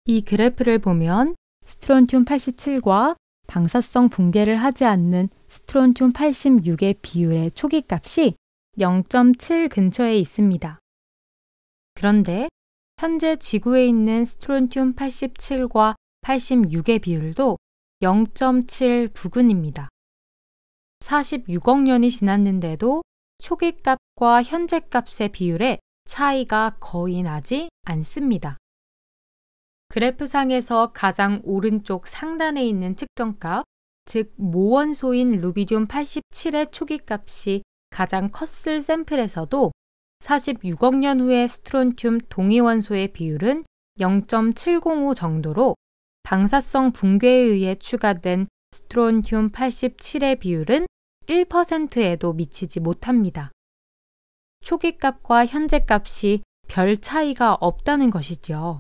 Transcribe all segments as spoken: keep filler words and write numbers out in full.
이 그래프를 보면 스트론튬 팔십칠과 방사성 붕괴를 하지 않는 스트론튬 팔십육의 비율의 초기값이 영 점 칠 근처에 있습니다. 그런데 현재 지구에 있는 스트론튬 팔십칠과 팔십육의 비율도 영 점 칠 부근입니다. 사십육억 년이 지났는데도 초기값과 현재값의 비율에 차이가 거의 나지 않습니다. 그래프상에서 가장 오른쪽 상단에 있는 측정값, 즉 모원소인 루비듐 팔십칠의 초기값이 가장 컸을 샘플에서도 사십육억 년 후의 스트론튬 동위원소의 비율은 영 점 칠공오 정도로 방사성 붕괴에 의해 추가된 스트론튬 팔십칠의 비율은 일 퍼센트에도 미치지 못합니다. 초기값과 현재값이 별 차이가 없다는 것이죠.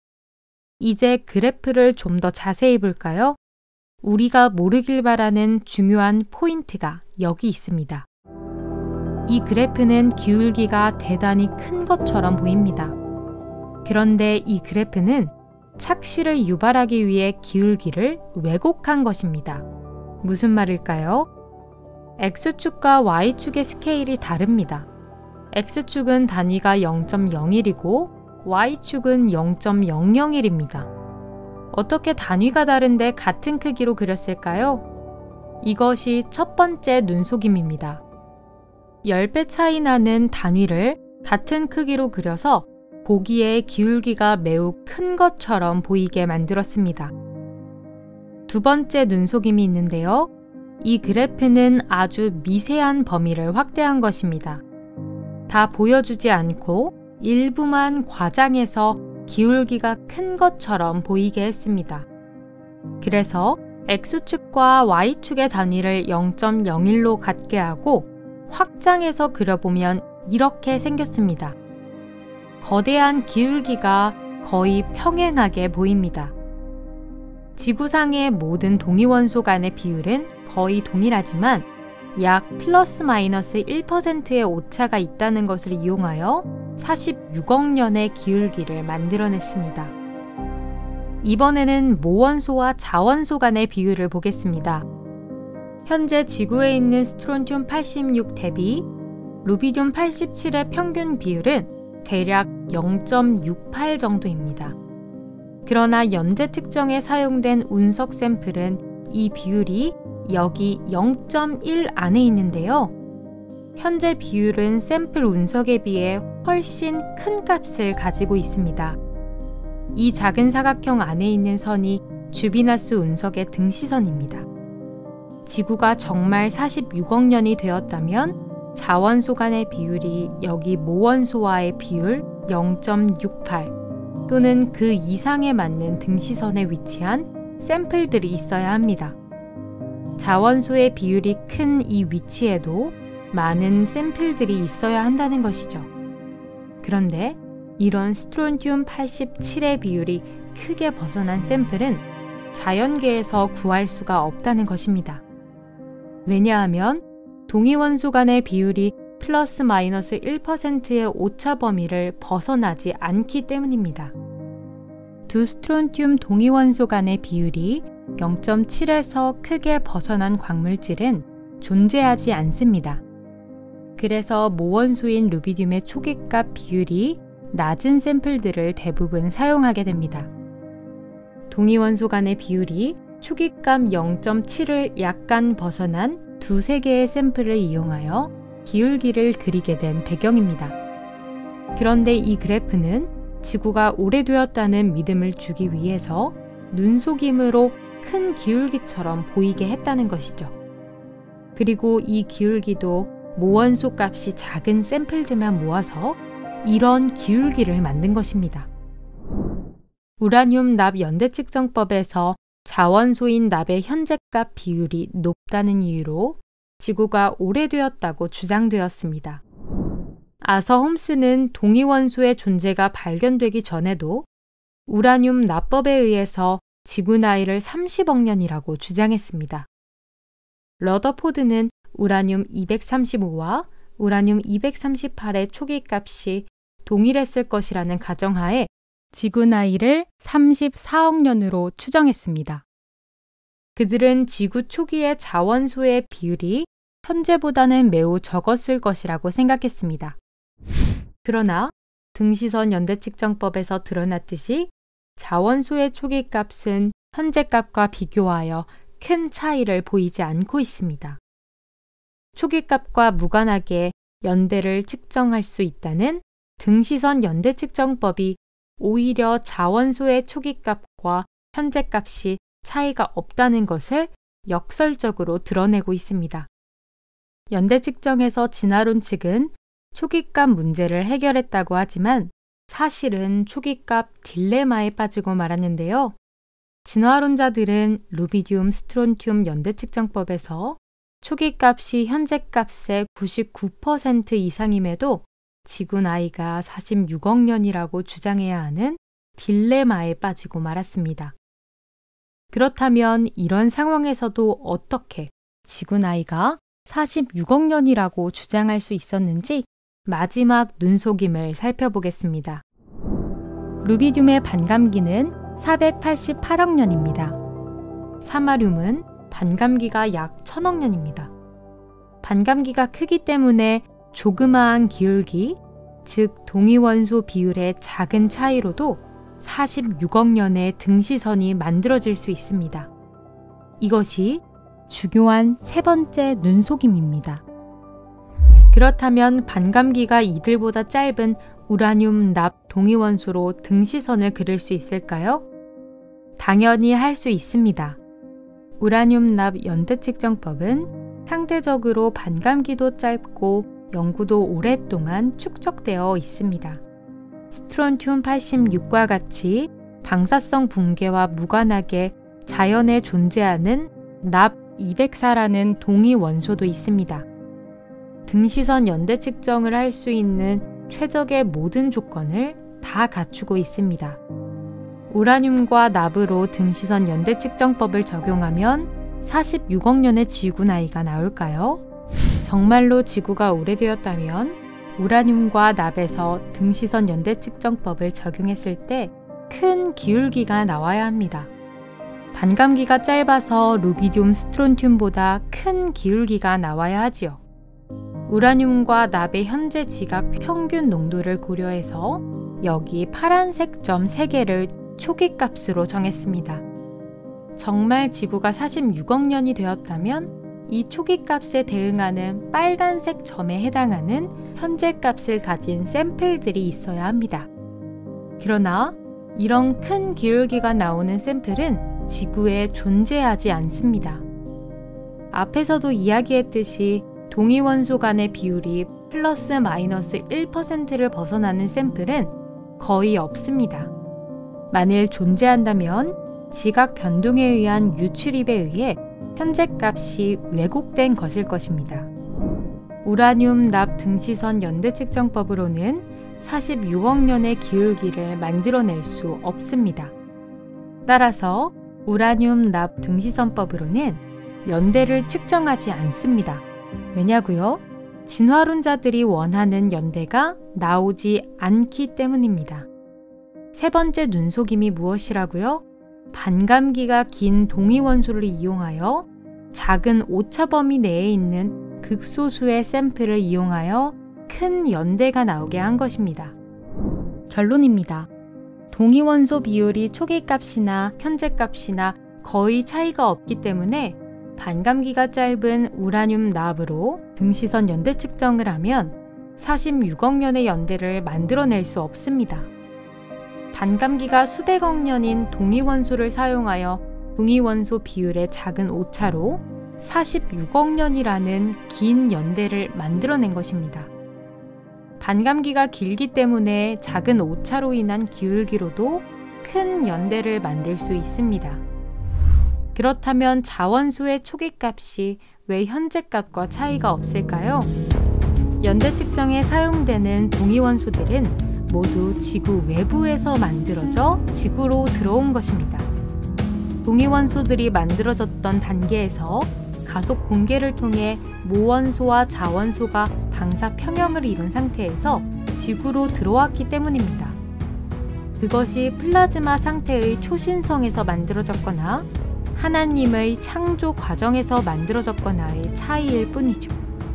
이제 그래프를 좀 더 자세히 볼까요? 우리가 모르길 바라는 중요한 포인트가 여기 있습니다. 이 그래프는 기울기가 대단히 큰 것처럼 보입니다. 그런데 이 그래프는 착시를 유발하기 위해 기울기를 왜곡한 것입니다. 무슨 말일까요? X축과 Y축의 스케일이 다릅니다. X축은 단위가 영 점 영일이고 Y축은 영 점 영영일입니다. 어떻게 단위가 다른데 같은 크기로 그렸을까요? 이것이 첫 번째 눈속임입니다. 십 배 차이 나는 단위를 같은 크기로 그려서 보기에 기울기가 매우 큰 것처럼 보이게 만들었습니다. 두 번째 눈속임이 있는데요. 이 그래프는 아주 미세한 범위를 확대한 것입니다. 다 보여주지 않고 일부만 과장해서 기울기가 큰 것처럼 보이게 했습니다. 그래서 X축과 Y축의 단위를 영 점 영일로 같게 하고 확장해서 그려보면 이렇게 생겼습니다. 거대한 기울기가 거의 평행하게 보입니다. 지구상의 모든 동위원소 간의 비율은 거의 동일하지만 약 플러스 마이너스 일 퍼센트의 오차가 있다는 것을 이용하여 사십육억 년의 기울기를 만들어냈습니다. 이번에는 모원소와 자원소 간의 비율을 보겠습니다. 현재 지구에 있는 스트론튬 팔십육 대비 루비듐 팔십칠의 평균 비율은 대략 영 점 육팔 정도입니다. 그러나 연재 측정에 사용된 운석 샘플은 이 비율이 여기 영 점 일 안에 있는데요. 현재 비율은 샘플 운석에 비해 훨씬 큰 값을 가지고 있습니다. 이 작은 사각형 안에 있는 선이 주비나스 운석의 등시선입니다. 지구가 정말 사십육억 년이 되었다면 자원소 간의 비율이 여기 모원소와의 비율 영 점 육팔 또는 그 이상에 맞는 등시선에 위치한 샘플들이 있어야 합니다. 자원소의 비율이 큰 이 위치에도 많은 샘플들이 있어야 한다는 것이죠. 그런데 이런 스트론튬 팔십칠의 비율이 크게 벗어난 샘플은 자연계에서 구할 수가 없다는 것입니다. 왜냐하면 동위원소 간의 비율이 플러스 마이너스 일 퍼센트의 오차 범위를 벗어나지 않기 때문입니다. 두 스트론튬 동위원소 간의 비율이 영 점 칠에서 크게 벗어난 광물질은 존재하지 않습니다. 그래서 모원소인 루비듐의 초기값 비율이 낮은 샘플들을 대부분 사용하게 됩니다. 동위원소 간의 비율이 초기값 영 점 칠을 약간 벗어난 두세 개의 샘플을 이용하여 기울기를 그리게 된 배경입니다. 그런데 이 그래프는 지구가 오래되었다는 믿음을 주기 위해서 눈속임으로 큰 기울기처럼 보이게 했다는 것이죠. 그리고 이 기울기도 모원소 값이 작은 샘플들만 모아서 이런 기울기를 만든 것입니다. 우라늄 납 연대 측정법에서 자원소인 납의 현재값 비율이 높다는 이유로 지구가 오래되었다고 주장되었습니다. 아서 홈스는 동위원소의 존재가 발견되기 전에도 우라늄 납법에 의해서 지구 나이를 삼십억 년이라고 주장했습니다. 러더포드는 우라늄 이백삼십오와 우라늄 이백삼십팔의 초기값이 동일했을 것이라는 가정하에 지구 나이를 삼십사억 년으로 추정했습니다. 그들은 지구 초기의 자원소의 비율이 현재보다는 매우 적었을 것이라고 생각했습니다. 그러나 등시선 연대 측정법에서 드러났듯이 자원소의 초기 값은 현재 값과 비교하여 큰 차이를 보이지 않고 있습니다. 초기 값과 무관하게 연대를 측정할 수 있다는 등시선 연대 측정법이 오히려 자원소의 초기 값과 현재 값이 차이가 없다는 것을 역설적으로 드러내고 있습니다. 연대 측정에서 진화론 측은 초기값 문제를 해결했다고 하지만 사실은 초기값 딜레마에 빠지고 말았는데요. 진화론자들은 루비디움 스트론튬 연대 측정법에서 초기값이 현재 값의 구십구 퍼센트 이상임에도 지구 나이가 사십육억 년이라고 주장해야 하는 딜레마에 빠지고 말았습니다. 그렇다면 이런 상황에서도 어떻게 지구 나이가 사십육억 년이라고 주장할 수 있었는지 마지막 눈속임을 살펴보겠습니다. 루비듐의 반감기는 사백팔십팔억 년입니다. 사마듐은 반감기가 약 천억 년입니다. 반감기가 크기 때문에 조그마한 기울기, 즉 동위원소 비율의 작은 차이로도 사십육억 년의 등시선이 만들어질 수 있습니다. 이것이 중요한 세 번째 눈속임입니다. 그렇다면 반감기가 이들보다 짧은 우라늄 납 동위원소로 등시선을 그릴 수 있을까요? 당연히 할 수 있습니다. 우라늄 납 연대 측정법은 상대적으로 반감기도 짧고 연구도 오랫동안 축적되어 있습니다. 스트론튬 팔십육과 같이 방사성 붕괴와 무관하게 자연에 존재하는 납 이백사라는 동위 원소도 있습니다. 등시선 연대 측정을 할 수 있는 최적의 모든 조건을 다 갖추고 있습니다. 우라늄과 납으로 등시선 연대 측정법을 적용하면 사십육억 년의 지구 나이가 나올까요? 정말로 지구가 오래되었다면 우라늄과 납에서 등시선 연대 측정법을 적용했을 때 큰 기울기가 나와야 합니다. 반감기가 짧아서 루비듐 스트론튬보다 큰 기울기가 나와야 하지요. 우라늄과 납의 현재 지각 평균 농도를 고려해서 여기 파란색 점 세 개를 초기 값으로 정했습니다. 정말 지구가 사십육억 년이 되었다면 이 초기 값에 대응하는 빨간색 점에 해당하는 현재 값을 가진 샘플들이 있어야 합니다. 그러나 이런 큰 기울기가 나오는 샘플은 지구에 존재하지 않습니다. 앞에서도 이야기했듯이 동위원소 간의 비율이 플러스 마이너스 일 퍼센트를 벗어나는 샘플은 거의 없습니다. 만일 존재한다면 지각 변동에 의한 유출입에 의해 현재 값이 왜곡된 것일 것입니다. 우라늄 납 등시선 연대 측정법으로는 사십육억 년의 기울기를 만들어낼 수 없습니다. 따라서 우라늄 납 등시선법으로는 연대를 측정하지 않습니다. 왜냐고요? 진화론자들이 원하는 연대가 나오지 않기 때문입니다. 세 번째 눈속임이 무엇이라고요? 반감기가 긴 동위원소를 이용하여 작은 오차 범위 내에 있는 극소수의 샘플을 이용하여 큰 연대가 나오게 한 것입니다. 결론입니다. 동위원소 비율이 초기 값이나 현재 값이나 거의 차이가 없기 때문에 반감기가 짧은 우라늄 납으로 등시선 연대 측정을 하면 사십육억 년의 연대를 만들어낼 수 없습니다. 반감기가 수백억 년인 동위원소를 사용하여 동위원소 비율의 작은 오차로 사십육억 년이라는 긴 연대를 만들어낸 것입니다. 반감기가 길기 때문에 작은 오차로 인한 기울기로도 큰 연대를 만들 수 있습니다. 그렇다면 자원소의 초기 값이 왜 현재 값과 차이가 없을까요? 연대 측정에 사용되는 동위원소들은 모두 지구 외부에서 만들어져 지구로 들어온 것입니다. 동위원소들이 만들어졌던 단계에서 가속 붕괴를 통해 모원소와 자원소가 방사 평형을 이룬 상태에서 지구로 들어왔기 때문입니다. 그것이 플라즈마 상태의 초신성에서 만들어졌거나 하나님의 창조 과정에서 만들어졌거나의 차이일 뿐이죠.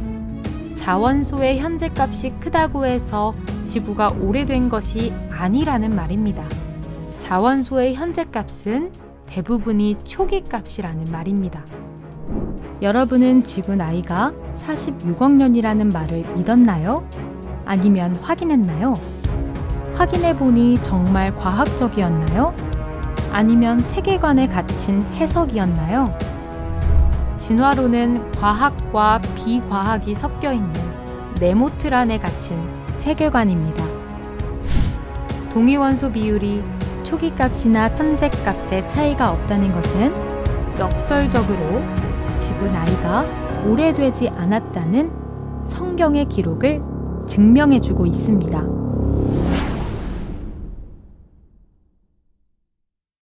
자원소의 현재값이 크다고 해서 지구가 오래된 것이 아니라는 말입니다. 자원소의 현재값은 대부분이 초기값이라는 말입니다. 여러분은 지구 나이가 사십육억 년이라는 말을 믿었나요? 아니면 확인했나요? 확인해보니 정말 과학적이었나요? 아니면 세계관에 갇힌 해석이었나요? 진화론은 과학과 비과학이 섞여 있는 네모틀 안에 갇힌 세계관입니다. 동위원소 비율이 초기값이나 현재값의 차이가 없다는 것은 역설적으로 지구 나이가 오래되지 않았다는 성경의 기록을 증명해주고 있습니다.